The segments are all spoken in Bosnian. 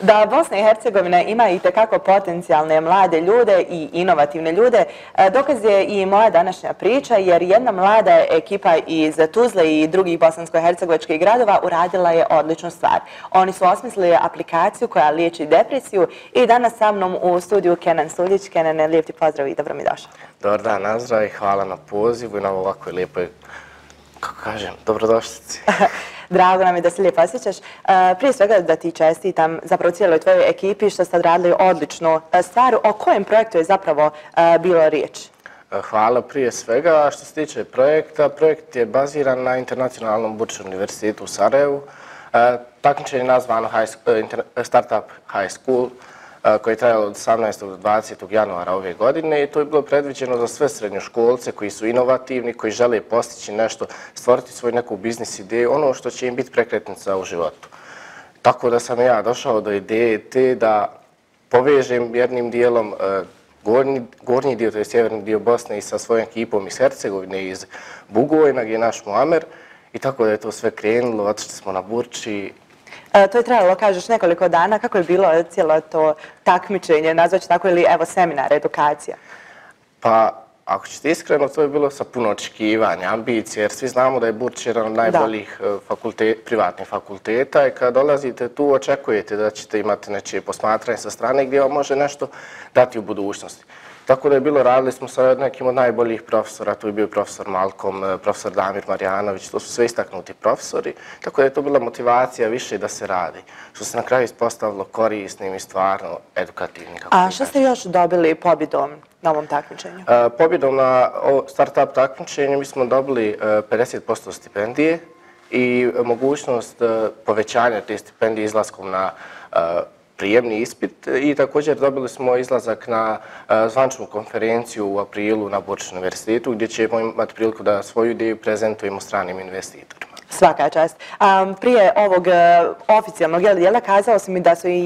Da Bosna i Hercegovina ima itekako potencijalne mlade ljude i inovativne ljude, dokaz je i moja današnja priča, jer jedna mlada ekipa iz Tuzle i drugih bosansko-hercegovačkih gradova uradila je odličnu stvar. Oni su osmislili aplikaciju koja liječi depresiju i danas sa mnom u studiju Kenan Suljić. Kenan, lijep ti pozdrav i dobro mi došao. Dobar dan, Nazra, i hvala na pozivu i na ovakvoj lijepoj, kako kažem, dobrodošlici. Drago nam je da se lijepo osjećaš. Prije svega da ti čestitam zapravo cijeloj tvojoj ekipi što ste odradili odličnu stvar. O kojem projektu je zapravo bilo riječ? Hvala prije svega. Što se tiče projekta, projekt je baziran na Internacionalnom Bučkom univerzitetu u Sarajevu. Takmičenje je nazvano Startup High School, koji je trajalo od 18. do 20. januara ove godine i to je bilo predviđeno za sve srednjoškolce koji su inovativni, koji žele postići nešto, stvoriti svoju neku biznis ideju, ono što će im biti prekretnica u životu. Tako da sam ja došao do ideje te da povežem jednim dijelom gornji dio, to je sjeverni dio Bosne i sa svojom ekipom iz Hercegovine, iz Bugojna, gdje je naš Muamer, i tako da je to sve krenulo, otišli smo na Burči. To je trajalo, kažeš, nekoliko dana. Kako je bilo cijelo to takmičenje, nazvaći tako, ili evo seminar, edukacija? Pa, ako ćete iskreno, to je bilo sa puno očekivanja, ambicije, jer svi znamo da je Burč jedan od najboljih privatnih fakulteta i kada dolazite tu očekujete da ćete imati nečije posmatranje sa strane gdje vam može nešto dati u budućnosti. Tako da je bilo, radili smo sa nekim od najboljih profesora, tu je bio profesor Malkom, profesor Damir Marjanović, to su sve istaknuti profesori, tako da je to bila motivacija više da se radi, što se na kraju ispostavilo korisnim i stvarno edukativnim. A što ste još dobili pobjedom na ovom takmičenju? Pobjedom na startup takmičenju mi smo dobili 50% stipendije i mogućnost povećanja te stipendije izlaskom na prijemni ispit i također dobili smo izlazak na zvančnu konferenciju u aprilu na Bučkom univerzitetu gdje ćemo imati priliku da svoju ideju prezentujemo stranim investitorima. Svaka čast. Prije ovog oficijalnog dijela kazao si mi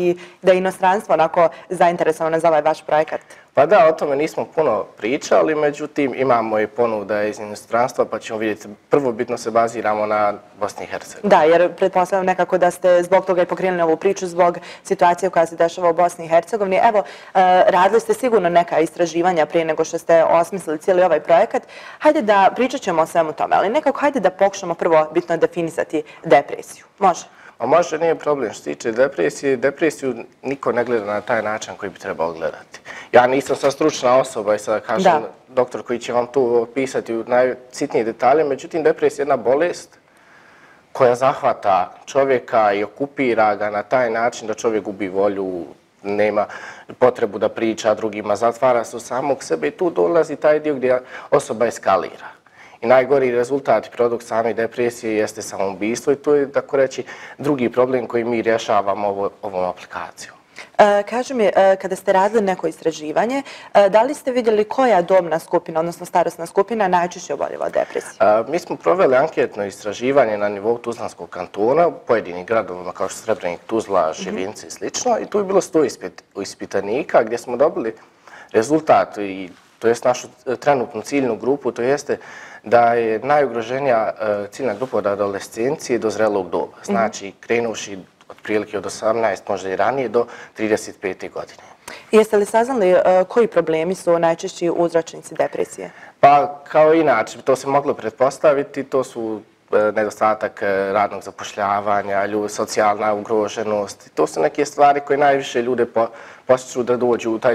da je inostranstvo onako zainteresovano za ovaj vaš projekat. Pa da, o tome nismo puno pričali, međutim imamo i ponuda iz inostranstva pa ćemo vidjeti, prvobitno se baziramo na Bosni i Hercegovini. Da, jer pretpostavljam nekako da ste zbog toga i pokrenuli ovu priču, zbog situacije koja se dešava u Bosni i Hercegovini. Evo, radili ste sigurno neka istraživanja prije nego što ste osmislili cijeli ovaj projekat. Hajde da pričat ćemo o svemu tome, ali nekako hajde da pokušamo prvo bitno definisati depresiju. Može? A može, nije problem. Što se tiče depresije, depresiju niko ne gleda na taj način koji bi trebao gledati. Ja nisam sad stručna osoba i sad kažem doktor koji će vam tu opisati u najsitnije detalje, međutim depresija je jedna bolest koja zahvata čovjeka i okupira ga na taj način da čovjek gubi volju, nema potrebu da priča drugima, zatvara se u samog sebe i tu dolazi taj dio gdje osoba eskalira. I najgori rezultat i produkt same depresije jeste samoubistvo i to je, tako reći, drugi problem koji mi rješavamo ovom aplikacijom. Kaži mi, kada ste radili neko istraživanje, da li ste vidjeli koja dobna skupina, odnosno starosna skupina, najčešće oboljeva od depresije? Mi smo proveli anketno istraživanje na nivou Tuzlanskog kantona, u pojedinim gradovima kao što Srebrenik, Tuzla, Šivinci i sl. I tu je bilo 100 ispitanika gdje smo dobili rezultat, to jest našu trenutnu ciljnu grupu, to jeste da je najugroženija ciljna grupa od adolescencije do zrelog doba. Znači, krenuši otprilike od 18, možda i ranije, do 35. godine. Jeste li saznali koji problemi su najčešći uzročnici depresije? Pa, kao inače, to se moglo pretpostaviti, to su nedostatak radnog zapošljavanja, socijalna ugroženost. To su neke stvari koje najviše ljude postiču da dođu u taj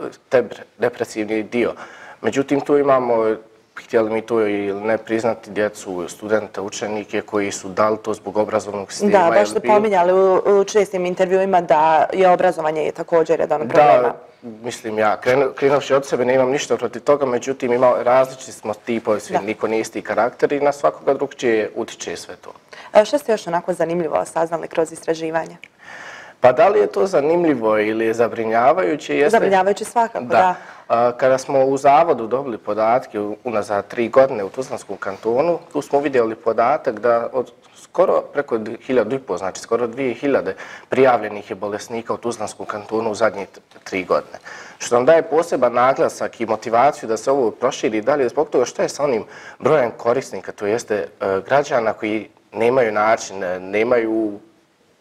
depresivni dio. Međutim, tu imamo, htjeli mi to ili ne priznati, djecu, studente, učenike koji su dali to zbog obrazovnog sistema. Da, baš ste pominjali u čestim intervjuima da je obrazovanje također jedan od problema. Da, mislim ja, krenuvši od sebe, nemam ništa protiv toga, međutim različiti smo tipovi, niko nije isti karakter i na svakoga drugčije utiče sve to. Što ste još onako zanimljivo saznali kroz istraživanje? Pa da li je to zanimljivo ili je zabrinjavajuće? Zabrinjavajuće svakako, da. Kada smo u zavodu dobili podatke unazad 3 godine u Tuzlanskom kantonu, tu smo vidjeli podatak da od skoro preko 1500, znači skoro 2000 prijavljenih je bolesnika u Tuzlanskom kantonu u zadnje 3 godine. Što nam daje poseban naglasak i motivaciju da se ovo proširi dalje zbog toga što je sa onim brojem korisnika, to jeste građana koji nemaju način, nemaju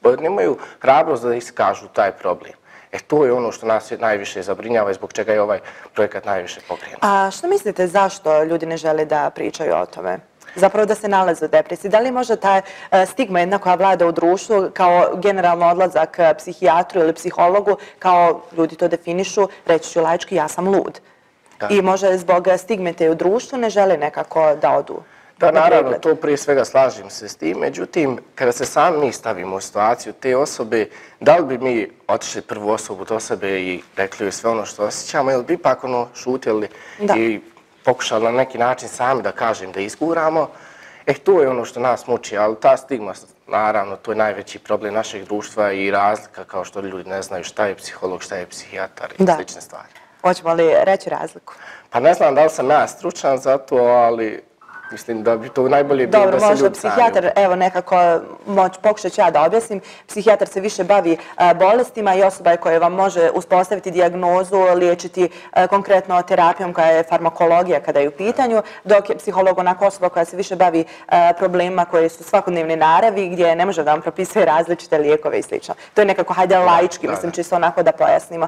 nemaju hrabrost da iskažu taj problem. To je ono što nas najviše zabrinjava i zbog čega je ovaj projekat najviše pokrenut. A što mislite zašto ljudi ne žele da pričaju o tome? Zapravo da se nalaze u depresiji. Da li možda ta stigma jedna koja vlada u društvu kao generalno odlazak psihijatru ili psihologu, kao ljudi to definišu, reći ću laički ja sam lud. I možda zbog stigmete u društvu ne žele nekako da odu. Da, naravno, to prije svega slažem se s tim. Međutim, kada se sami mi stavimo u situaciju te osobe, da li bi mi otišli prvu osobu do sebe i rekli joj sve ono što osjećamo, ili bi ipak šutjeli i pokušali na neki način sami da kažem da izguramo, to je ono što nas muči, ali ta stigma, naravno, to je najveći problem našeg društva i razlika, kao što ljudi ne znaju šta je psiholog, šta je psihijatar i slične stvari. Hoćemo li reći razliku? Pa ne znam da li sam ja stručan za to, ali mislim da bi to najbolje bilo da se ljudi sami. Dobro, možda psihijatar, evo nekako, pokušat ću ja da objasnim, psihijatar se više bavi bolestima i osoba je koja vam može uspostaviti dijagnozu, liječiti konkretno terapijom koja je farmakologija kada je u pitanju, dok je psiholog onako osoba koja se više bavi problemima koje su svakodnevne naravi, gdje ne može da vam propisuje različite lijekove i sl. To je nekako, hajde laički, mislim, čisto onako da pojasnimo.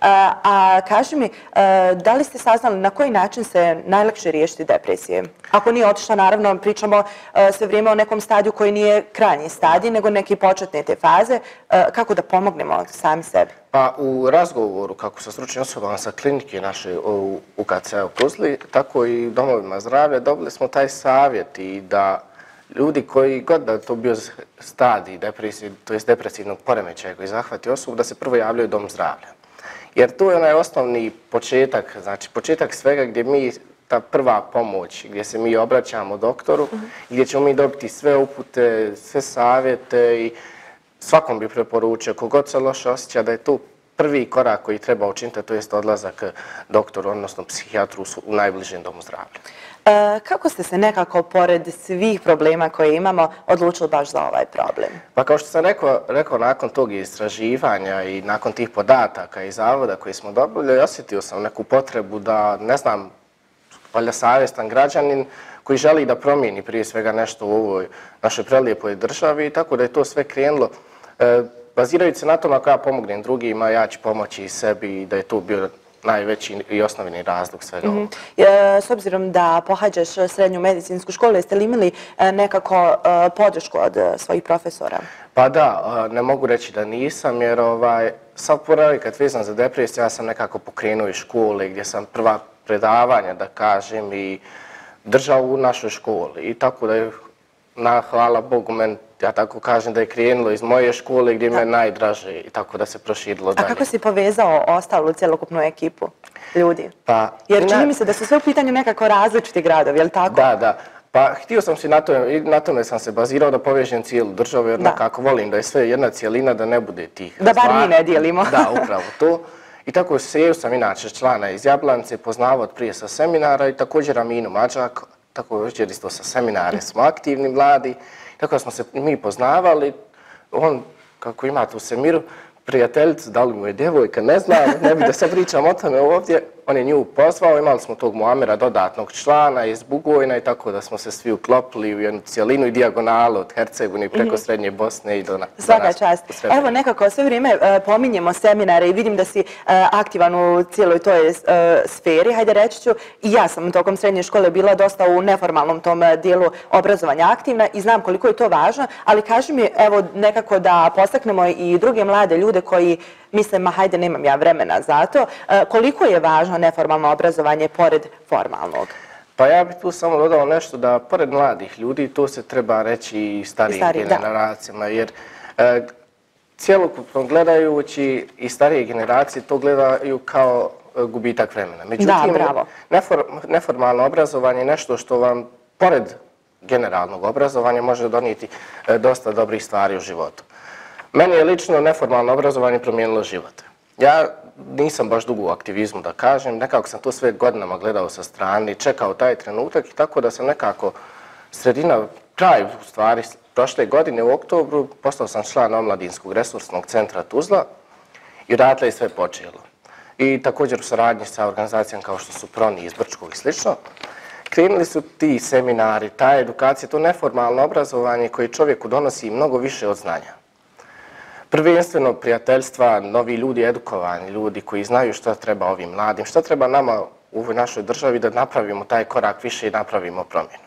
A kaži mi, da li ste saznali na koji način se najlakše riješiti depresije? Ako nije otišla, naravno, pričamo sve vrijeme o nekom stadiju koji nije krajnji stadij, nego neki početne te faze. Kako da pomognemo sami sebi? Pa u razgovoru, kako sa stručnim osobama sa klinike naše u UKC-a u Tuzli, tako i u domovima zdravlja, dobili smo taj savjet i da ljudi koji god da to bio stadij depresije, to jest depresivnog poremećaja koji zahvati osobu, da se prvo javljaju u dom zdravlja. Jer to je onaj osnovni početak, znači početak svega gdje mi ta prva pomoć gdje se mi obraćamo doktoru, gdje ćemo mi dobiti sve upute, sve savjete i svakom bi preporučio, kogod se loše osjeća, da je to prvi korak koji treba učiniti, to jest odlazak doktoru, odnosno psihijatru u najbližem domu zdravlja. Kako ste se nekako, pored svih problema koje imamo, odlučili baš za ovaj problem? Pa kao što sam rekao nakon tog istraživanja i nakon tih podataka i zavoda koje smo dobili, osjetio sam neku potrebu da, ne znam, valjda savjestan građanin koji želi da promijeni prije svega nešto u ovoj našoj prelijepoj državi, tako da je to sve krenulo. Bazirajući se na tom, ako ja pomognem drugima, ja ću pomoći i sebi i da je to bio najveći i osnovni razlog svega ovoga. S obzirom da pohađaš srednju medicinsku školu, jeste li imali nekako podršku od svojih profesora? Pa da, ne mogu reći da nisam, jer sad kad vezam za depresiju, ja sam nekako pokrenuo iz škole gdje sam prva predavanja, da kažem, i držao u našoj školi. I tako da je, hvala Bogu, ja tako kažem da je krenulo iz moje škole gdje me je najdraže i tako da se proširilo dalje. A kako si povezao ostalu cjelokupnu ekipu ljudi? Jer čini mi se da su sve u pitanju nekako različiti gradovi, je li tako? Da. Pa htio sam si na tome sam se bazirao da povežem cijelu državu, jer nekako volim da je sve jedna cijelina, da ne bude tih. Da bar mi ne dijelimo. Da, upravo to. I tako sam inače člana iz Jablance, poznavao od prije sa seminara i također Aminu Mađak, također isto sa seminare smo aktivni mladi. Tako smo se mi poznavali, on kako ima tu Semiru, prijateljicu, da li mu je djevojka, ne znam, ne bi da se pričam o tome ovdje. On je nju pozvao, imali smo tog Muamera, dodatnog člana iz Bugojna i tako da smo se svi uklopili u jednu cijelinu i dijagonalu od Hercegovine preko Srednje Bosne i do nas. Svaka čast. Evo nekako sve vrijeme pominjemo seminare i vidim da si aktivan u cijeloj toj sferi, hajde reći ću. I ja sam tokom srednje škole bila dosta u neformalnom tom dijelu obrazovanja aktivna i znam koliko je to važno, ali kaži mi evo nekako da postaknemo i druge mlade ljude koji misle, ma hajde, nemam ja vremena za to. Koliko je važno neformalno obrazovanje pored formalnog? Pa ja bih tu samo dodao nešto da pored mladih ljudi, to se treba reći i starijim generacijama, jer cjelokupno gledajući i starije generacije to gledaju kao gubitak vremena. Međutim, neformalno obrazovanje je nešto što vam pored generalnog obrazovanja može donijeti dosta dobrih stvari u životu. Meni je lično neformalno obrazovanje promijenilo život. Ja nisam baš dugo u aktivizmu, da kažem, nekako sam to sve godinama gledao sa strane, čekao taj trenutak i tako da sam nekako kraj u stvari prošle godine u oktobru postao sam član Omladinskog resursnog centra Tuzla i odatle je sve počelo. I također u saradnji sa organizacijama kao što su Proni iz Brčkog i slično, krenuli su ti seminari, ta edukacija, to neformalno obrazovanje koje čovjeku donosi mnogo više od znanja. Prvenstveno prijateljstva, novi ljudi, edukovani ljudi koji znaju šta treba ovim mladim, šta treba nama u ovoj našoj državi da napravimo taj korak više i napravimo promjenu.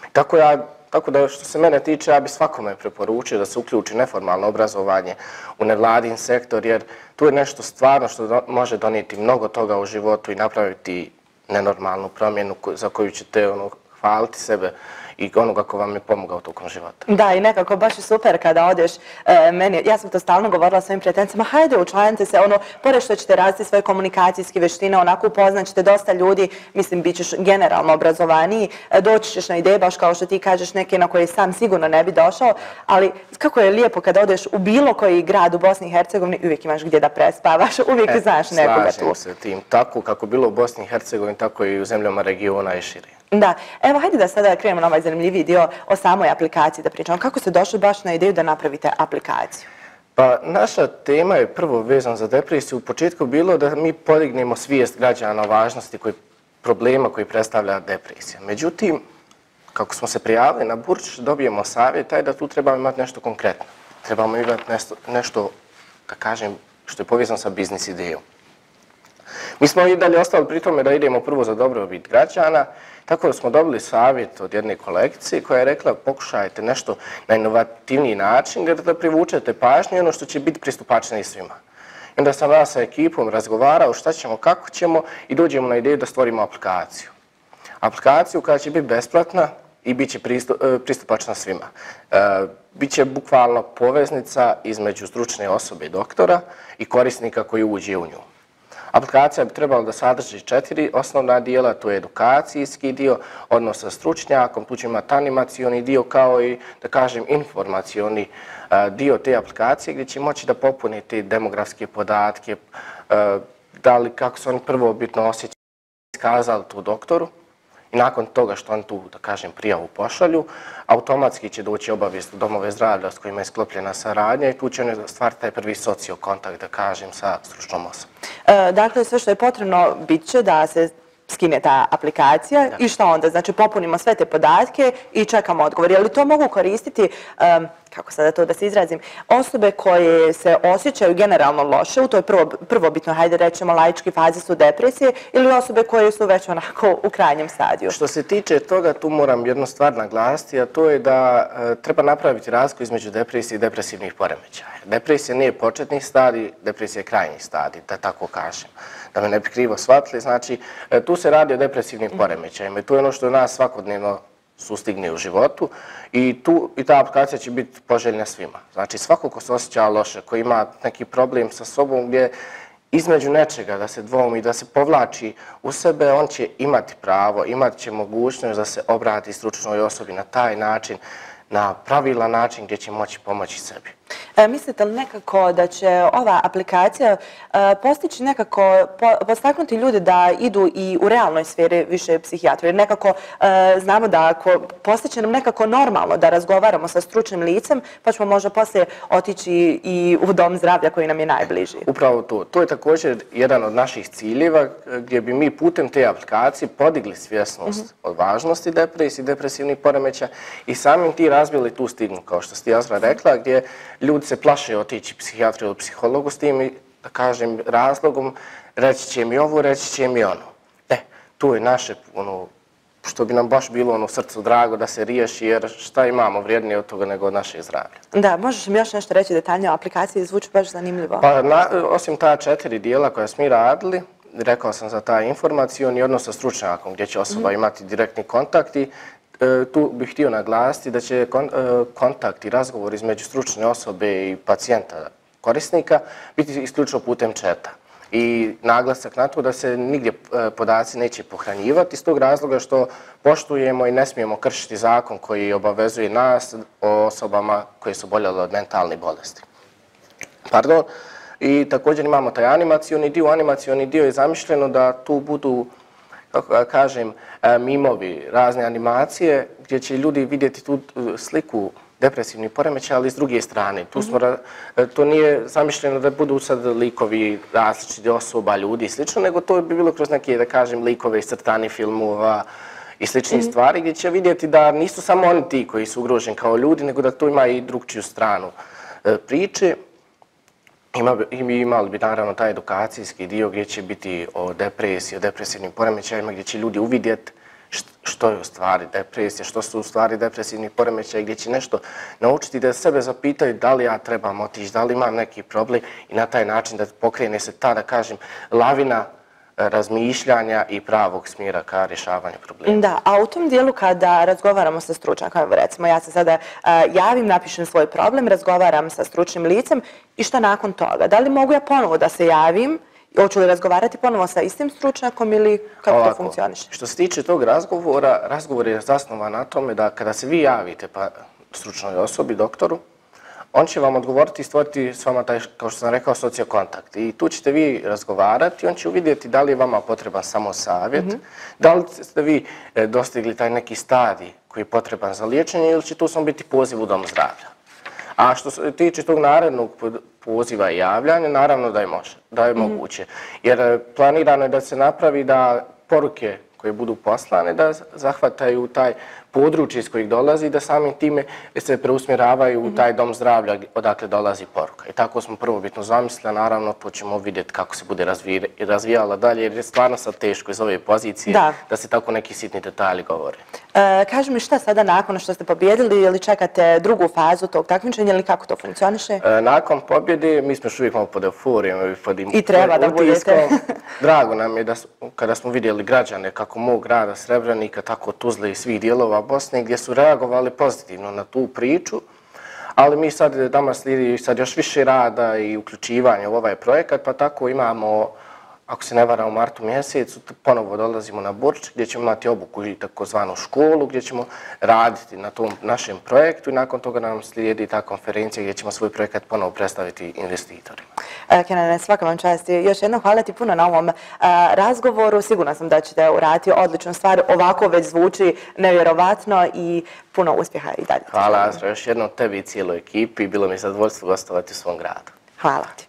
Tako da što se mene tiče, ja bi svakome preporučio da se uključi neformalno obrazovanje u nevladin sektor, jer tu je nešto stvarno što može donijeti mnogo toga u životu i napraviti nenormalnu promjenu za koju ćete hvaliti sebe i onoga ko vam je pomogao tokom života. Da, i nekako baš je super kada odeš, ja sam to stalno govorila svojim prijateljicama, hajde učlanite se, pored što ćete razviti svoje komunikacijske vještine, onako upoznaćete dosta ljudi, mislim, bit ćeš generalno obrazovaniji, doći ćeš na ideje, baš kao što ti kažeš, neke na koje sam sigurno ne bi došao, ali kako je lijepo kada odeš u bilo koji grad u Bosni i Hercegovini, uvijek imaš gdje da prespavaš, uvijek znaš nekoga tu. Slažem se tim, tako kako bilo u Bosni i Hercegovini, tako i u zemljama regiona i šire. Da, evo hajde da sada krenemo na ovaj zanimljiviji dio o samoj aplikaciji da pričamo. Kako ste došli baš na ideju da napravite aplikaciju? Pa naša tema je prvo vezana za depresiju. U početku bilo da mi podignemo svijest građana o važnosti problema koji predstavlja depresija. Međutim, kako smo se prijavili na Burč, dobijemo savjet taj da tu trebamo imati nešto konkretno. Trebamo imati nešto, da kažem, što je povezano sa biznis idejom. Mi smo i dalje ostali pri tome da idemo prvo za dobrobit građana, tako da smo dobili savjet od jedne kolegice koja je rekla pokušajte nešto na inovativniji način da privučete pažnju i ono što će biti pristupačnije svima. I onda sam sa ekipom razgovarao šta ćemo, kako ćemo i dođemo na ideju da stvorimo aplikaciju. Aplikaciju koja će biti besplatna i bit će pristupačna svima. Biće bukvalno poveznica između stručne osobe i doktora i korisnika koji uđe u nju. Aplikacija bi trebala da sadrži 4 osnovna dijela, to je edukacijski dio, odnos sa stručnjakom, tu će imati animacioni dio kao i, da kažem, informacioni dio te aplikacije gdje će moći da popune te demografske podatke, kako se oni prvobitno osjećaju, iskazali tu doktoru i nakon toga što oni tu, da kažem, prijavu pošalju, automatski će doći obavijest u domove zdravlja s kojima je sklopljena saradnja i tu će oni stvariti taj prvi sociokontakt, da kažem, sa stručnom osobom. Dakle, sve što je potrebno bit će da se skine ta aplikacija i šta onda? Znači, popunimo sve te podatke i čekamo odgovor. Je li to mogu koristiti, kako sada to da se izrazim, osobe koje se osjećaju generalno loše, u toj prvobitno, hajde rećemo, laički fazi su depresije, ili osobe koje su već onako u krajnjem stadiju? Što se tiče toga, tu moram jednu stvar naglasiti, a to je da treba napraviti razliku između depresije i depresivnih poremećaja. Depresija nije početni stadij, depresija je krajnji stadij, da tako kažem. Da me ne bi krivo shvatili, znači tu se radi o depresivnim poremećajima i to je ono što nas svakodnevno sustigne u životu i ta aplikacija će biti poželjna svima. Znači svako ko se osjeća loše, ko ima neki problem sa sobom gdje između nečega da se dvoumi, da se povlači u sebe, on će imati pravo, imat će mogućnost da se obrati stručnoj osobi na taj način, na pravilan način gdje će moći pomoći sebi. Mislite li nekako da će ova aplikacija postići nekako, postaknuti ljude da idu i u realnoj sferi više psihijatrije? Jer nekako znamo da ako postiće nam nekako normalno da razgovaramo sa stručnim licem, pa ćemo možda poslije otići i u dom zdravlja koji nam je najbliži. Upravo to. To je također jedan od naših ciljeva gdje bi mi putem te aplikacije podigli svjesnost o važnosti depresije i depresivnih poremećaja i samim ti razbili tu stigmu, kao što ste Azra rekla, gdje ljudi se plaše otići psihijatriju ili psihologu s tim, da kažem, razlogom, reći će mi ovo, reći će mi ono. Tu je naše, što bi nam baš bilo srcu drago da se riješi, jer šta imamo vrijednije od toga nego od našeg zdravlja. Da, možeš mi još nešto reći detaljnije o aplikaciji, zvuči baš zanimljivo. Pa, osim ta 4 dijela koja smo mi radili, rekao sam za taj informacioni odnos sa stručnjakom, gdje će osoba imati direktni kontakt i tu bih htio naglasiti da će kontakt i razgovor između stručne osobe i pacijenta, korisnika, biti isključivo putem četa. I naglasak na to da se nigdje podaci neće pohranjivati iz tog razloga što poštujemo i ne smijemo kršiti zakon koji obavezuje nas o osobama koje su oboljele od mentalne bolesti. Pardon. I također imamo taj animacioni dio. Animacioni dio je zamišljeno da tu budu, kako da kažem, mimovi, razne animacije gdje će ljudi vidjeti tu sliku depresivnih poremećaja, ali s druge strane. To nije zamišljeno da budu sad likovi različitih osoba, ljudi i slično, nego to bi bilo kroz neke, da kažem, likove iz crtanih filmova i sličnih stvari gdje će vidjeti da nisu samo oni ti koji su ugroženi kao ljudi, nego da tu ima i drugčiju stranu priče. imali bi naravno taj edukacijski dio gdje će biti o depresiji, o depresivnim poremećajima, gdje će ljudi uvidjeti što je u stvari depresija, što su u stvari depresivni poremećaji, gdje će nešto naučiti da sebe zapitaju da li ja trebam otići, da li imam neki problem i na taj način da pokrene se ta, da kažem, lavina razmišljanja i pravog smjera ka rješavanju problema. Da, a u tom dijelu kada razgovaramo sa stručnjakom, recimo ja se sada javim, napišem svoj problem, razgovaram sa stručnim licem i šta nakon toga? Da li mogu ja ponovo da se javim? Hoću li razgovarati ponovo sa istim stručnjakom ili kako to funkcioniše? Što se tiče tog razgovora, razgovor je zasnovan na tome da kada se vi javite stručnoj osobi, doktoru, on će vam odgovoriti i stvoriti s vama taj, kao što sam rekao, sociokontakt. I tu ćete vi razgovarati, on će uvidjeti da li je vama potreban samo savjet, da li ste vi dostigli taj neki stadij koji je potreban za liječenje ili će tu samo biti poziv u dom zdravlja. A što se tiče tog narednog poziva i javljanja, naravno da je moguće. Jer planirano je da se napravi da poruke koje budu poslane da zahvataju taj područje iz kojih dolazi, da samim time se preusmjeravaju u taj dom zdravlja odakle dolazi poruka. I tako smo prvobitno zamislili, a naravno to ćemo vidjeti kako se bude razvijala dalje, jer je stvarno sad teško iz ove pozicije da se tako neki sitni detalji govore. Kaži mi šta sada nakon što ste pobjedili, ili čekate drugu fazu tog takmičenja ili kako to funkcioniše? Nakon pobjede mi smo još uvijek malo pod euforijom i treba da budete. Drago nam je da kada smo vidjeli građane kako mog grada Srebrenika, tako Tuzle i svih dijelova Bosne gdje su reagovali pozitivno na tu priču, ali mi sad nama slijedi sad još više rada i uključivanja u ovaj projekat, pa tako imamo, ako se ne varam, u martu mjesecu, ponovo dolazimo na Burč gdje ćemo imati obuku i takozvanu školu gdje ćemo raditi na tom našem projektu i nakon toga nam slijedi ta konferencija gdje ćemo svoj projekat ponovo predstaviti investitorima. Kenane, svaka vam čast. Još jednom hvala ti puno na ovom razgovoru. Sigurna sam da ćete uraditi odličnu stvar. Ovako već zvuči nevjerovatno i puno uspjeha i dalje. Hvala, Azra, još jednom tebi i cijeloj ekipi. Bilo mi je zadovoljstvo gostovati u svom gradu. Hvala ti.